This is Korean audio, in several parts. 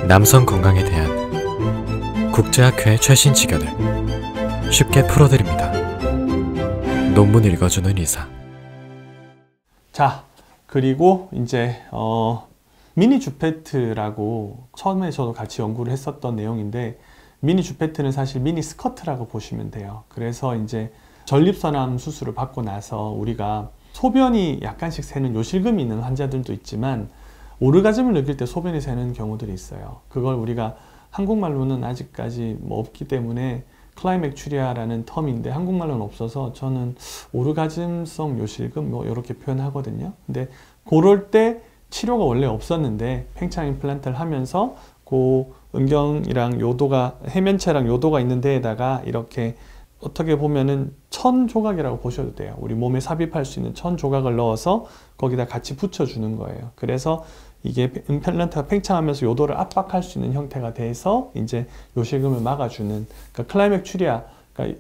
남성 건강에 대한 국제학회의 최신 지견을 쉽게 풀어드립니다. 논문 읽어주는 의사. 자, 그리고 이제 미니 주페트라고 처음에 저도 같이 연구를 했었던 내용인데, 미니 주페트는 사실 미니 스커트라고 보시면 돼요. 그래서 이제 전립선암 수술을 받고 나서 우리가 소변이 약간씩 새는 요실금이 있는 환자들도 있지만, 오르가즘을 느낄 때 소변이 새는 경우들이 있어요. 그걸 우리가 한국말로는 아직까지 없기 때문에 클라이맥추리아라는 텀인데 한국말로는 없어서 저는 오르가즘성 요실금 이렇게 표현하거든요. 근데 그럴 때 치료가 원래 없었는데 팽창 임플란트를 하면서 그 음경이랑 요도가, 해면체랑 요도가 있는 데에다가 이렇게 어떻게 보면은 천 조각이라고 보셔도 돼요. 우리 몸에 삽입할 수 있는 천 조각을 넣어서 거기다 같이 붙여주는 거예요. 그래서 이게 임플란트가 팽창하면서 요도를 압박할 수 있는 형태가 돼서 이제 요실금을 막아주는, 그러니까 클라이맥추리아, 그러니까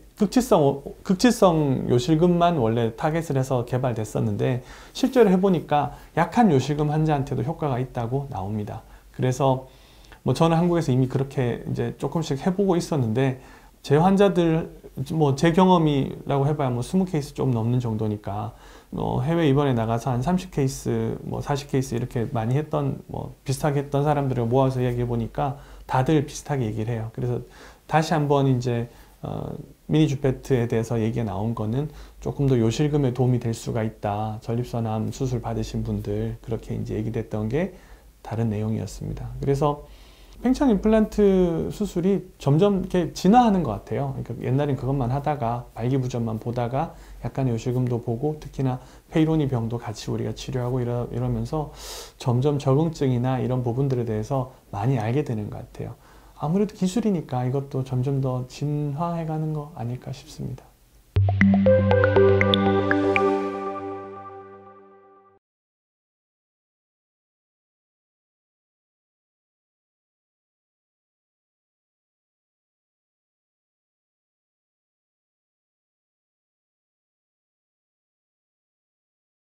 극치성 요실금만 원래 타겟을 해서 개발됐었는데 실제로 해보니까 약한 요실금 환자한테도 효과가 있다고 나옵니다. 그래서 저는 한국에서 이미 그렇게 이제 조금씩 해보고 있었는데, 제 환자들, 제 경험이라고 해봐야 20케이스 좀 넘는 정도니까, 해외 입원에 나가서 한 30케이스, 40케이스 이렇게 많이 했던, 비슷하게 했던 사람들을 모아서 얘기해 보니까 다들 비슷하게 얘기를 해요. 그래서 다시 한번 이제, 미니 주페트에 대해서 얘기가 나온 거는 조금 더 요실금에 도움이 될 수가 있다. 전립선암 수술 받으신 분들, 그렇게 이제 얘기됐던 게 다른 내용이었습니다. 그래서 팽창 임플란트 수술이 점점 이렇게 진화하는 것 같아요. 그러니까 옛날엔 그것만 하다가 발기부전만 보다가 약간의 요실금도 보고, 특히나 페이로니 병도 같이 우리가 치료하고 이러면서 점점 적응증이나 이런 부분들에 대해서 많이 알게 되는 것 같아요. 아무래도 기술이니까 이것도 점점 더 진화해가는 거 아닐까 싶습니다.